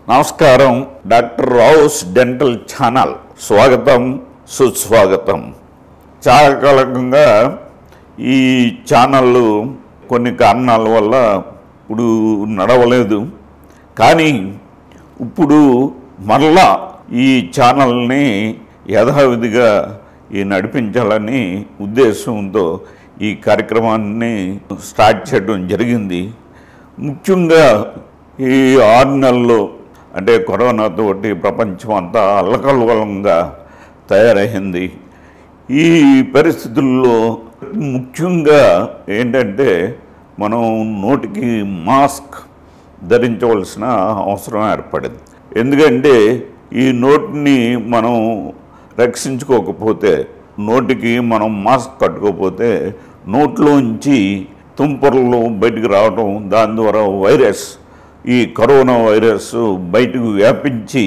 నమస్కారం. Doctor Rao's dental channel స్వాగతం, సుస్వాగతం. చాలా కాలంగా ఈ ఛానల్ కొన్ని కారణాల వల్ల ఇప్పుడు నడవలేదు. కానీ ఇప్పుడు మరలా ఈ ఛానల్ని యథావిధిగా నడిపించాలని ఉద్దేశంతో ఈ కార్యక్రమాన్ని స్టార్ట్ చేయడం జరిగింది. ముఖ్యంగా ఈ 6 నెలల్లో అంటే కరోనాతోటి ప్రపంచం అంతా అల్లకల్లోలంగా తయారైంది. ఈ పరిస్థితుల్లో ముఖ్యంగా ఏంటంటే మనం నోటికి మాస్క్ ధరించవలసిన అవసరం ఏర్పడింది. ఎందుకంటే ఈ నోటిని మనం రక్షించుకోకపోతే, నోటికి మనం మాస్క్ కట్టుకోకపోతే నోట్లోంచి తుంపర్లు బయటికి రావడం, దాని ద్వారా వైరస్, ఈ కరోనా వైరస్ బయటకు వ్యాపించి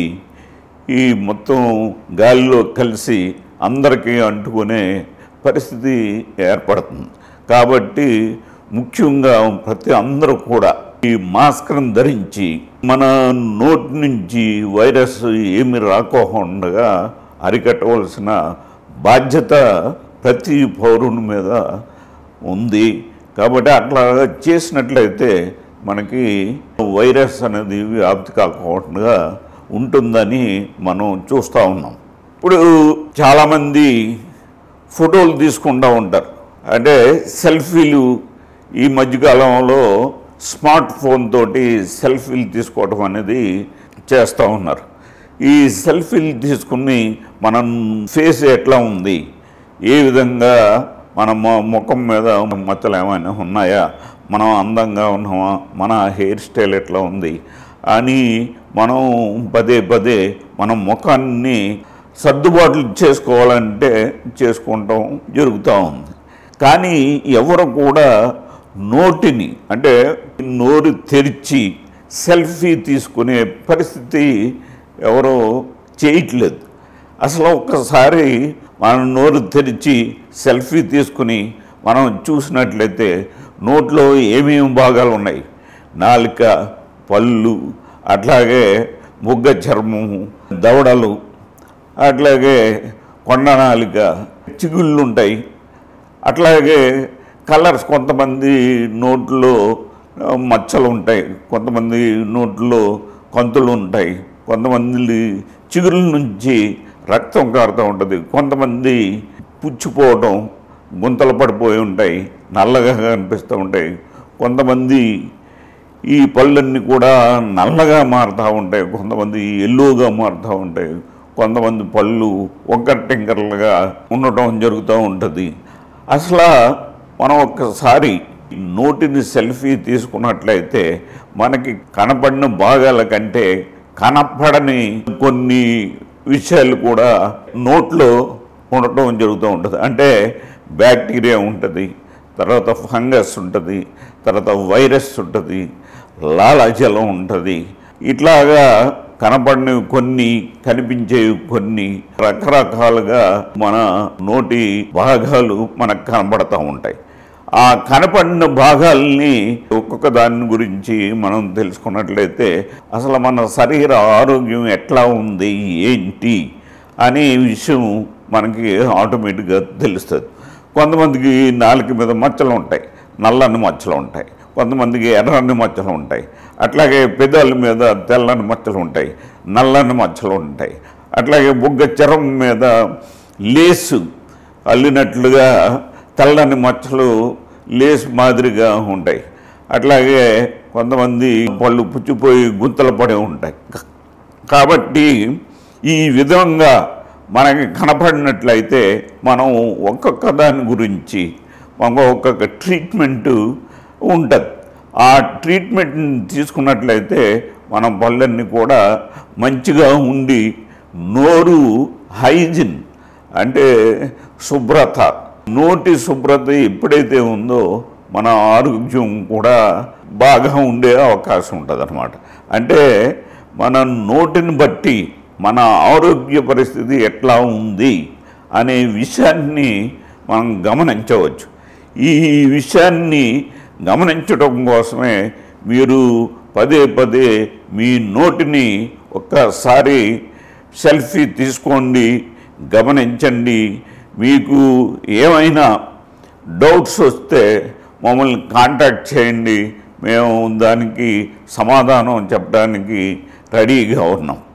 ఈ మొత్తం గాలిలో కలిసి అందరికీ అంటుకునే పరిస్థితి ఏర్పడుతుంది. కాబట్టి ముఖ్యంగా ప్రతి అందరూ కూడా ఈ మాస్క్ను ధరించి మన నోటి నుంచి వైరస్ ఏమి రాకోకుండా అరికట్టవలసిన బాధ్యత ప్రతి పౌరుని మీద ఉంది. కాబట్టి అట్లా చేసినట్లయితే మనకి వైరస్ అనేది వ్యాప్తి కాకుండా ఉంటుందని మనం చూస్తూ ఉన్నాం. ఇప్పుడు చాలామంది ఫోటోలు తీసుకుంటూ ఉంటారు. అంటే సెల్ఫీలు ఈ మధ్యకాలంలో స్మార్ట్ ఫోన్ తోటి సెల్ఫీలు తీసుకోవడం అనేది చేస్తూ ఉన్నారు. ఈ సెల్ఫీలు తీసుకుని మనం ఫేస్ ఎట్లా ఉంది, ఏ విధంగా మన ముఖం మీద మచ్చలు ఏమైనా ఉన్నాయా, మనం అందంగా ఉన్నామా, మన హెయిర్ స్టైల్ ఎట్లా ఉంది అని మనం పదే పదే మన ముఖాన్ని సర్దుబాట్లు చేసుకోవాలంటే చేసుకుంటాం జరుగుతూ ఉంది. కానీ ఎవరు కూడా నోటిని అంటే నోరు తెరిచి సెల్ఫీ తీసుకునే పరిస్థితి ఎవరో చేయట్లేదు. అసలు ఒక్కసారి మనం నోరు తెరిచి సెల్ఫీ తీసుకుని మనం చూసినట్లయితే నోట్లో ఏమేమి భాగాలు ఉన్నాయి, నాలుక, పళ్ళు, అట్లాగే బుగ్గ చర్మము, దవడలు, అట్లాగే కొండ నాలుక, చిగుళ్ళు ఉంటాయి. అట్లాగే కలర్స్, కొంతమంది నోట్లో మచ్చలు ఉంటాయి, కొంతమంది నోట్లో కంతులు ఉంటాయి, కొంతమంది చిగుళ్ళ నుంచి రక్తం కారుతూ ఉంటుంది, కొంతమంది పుచ్చిపోవడం, గుంతలు పడిపోయి ఉంటాయి, నల్లగా కనిపిస్తూ ఉంటాయి, కొంతమంది ఈ పళ్ళన్నీ కూడా నల్లగా మారుతూ ఉంటాయి, కొంతమంది ఎల్లోగా మారుతూ ఉంటాయి, కొంతమంది పళ్ళు వంకరటింకరలుగా ఉండటం జరుగుతూ ఉంటుంది. అసలు మనం ఒక్కసారి నోటిని సెల్ఫీ తీసుకున్నట్లయితే మనకి కనపడిన భాగాల కంటే కనపడని కొన్ని విషయాలు కూడా నోట్లో ఉండటం జరుగుతూ ఉంటుంది. అంటే బ్యాక్టీరియా ఉంటుంది, తర్వాత ఫంగస్ ఉంటుంది, తర్వాత వైరస్ ఉంటుంది, లాలాజలం ఉంటుంది. ఇట్లాగా కనపడినవి కొన్ని, కనిపించేవి కొన్ని, రకరకాలుగా మన నోటి భాగాలు మనకు కనపడుతూ ఉంటాయి. ఆ కనపడిన భాగాల్ని ఒక్కొక్క దాని గురించి మనం తెలుసుకున్నట్లయితే అసలు మన శరీర ఆరోగ్యం ఎట్లా ఉంది, ఏంటి అనే విషయం మనకి ఆటోమేటిక్గా తెలుస్తుంది. కొంతమందికి నాలుక మీద మచ్చలు ఉంటాయి, నల్లని మచ్చలు ఉంటాయి, కొంతమందికి ఎర్రని మచ్చలు ఉంటాయి, అట్లాగే పెదాల మీద తెల్లని మచ్చలు ఉంటాయి, నల్లని మచ్చలు ఉంటాయి, అట్లాగే బుగ్గ చర్మం మీద లేసు అల్లినట్లుగా తెల్లని మచ్చలు లేస్ మాదిరిగా ఉంటాయి, అట్లాగే కొంతమంది పళ్ళు పుచ్చిపోయి గుంతలు పడి ఉంటాయి. కాబట్టి ఈ విధంగా మనకి కనపడినట్లయితే మనం ఒక్కొక్క దాని గురించి ఒక్కొక్క ట్రీట్మెంటు ఉంటుంది. ఆ ట్రీట్మెంట్ తీసుకున్నట్లయితే మన పళ్ళన్నీ కూడా మంచిగా ఉండి నోరు హైజిన్ అంటే శుభ్రత, నోటి శుభ్రత ఎప్పుడైతే ఉందో మన ఆరోగ్యం కూడా బాగా ఉండే అవకాశం ఉంటుంది అన్నమాట. అంటే మన నోటిని బట్టి మన ఆరోగ్య పరిస్థితి ఎట్లా ఉంది అనే విషయాన్ని మనం గమనించవచ్చు. ఈ విషయాన్ని గమనించడం కోసమే మీరు పదే పదే మీ నోటిని ఒక్కసారి సెల్ఫీ తీసుకోండి, గమనించండి. మీకు ఏమైనా డౌట్స్ వస్తే మమ్మల్ని కాంటాక్ట్ చేయండి, మేము దానికి సమాధానం చెప్పడానికి రెడీగా ఉన్నాం.